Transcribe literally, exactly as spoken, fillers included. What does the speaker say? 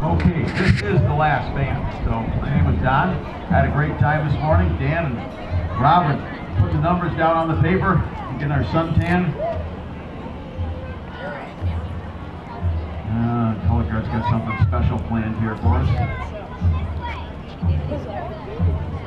Okay, this is the last band. So my name is Don. Had a great time this morning. Dan and Robert put the numbers down on the paper, getting our suntan. Uh, Color Guard's got something special planned here for us.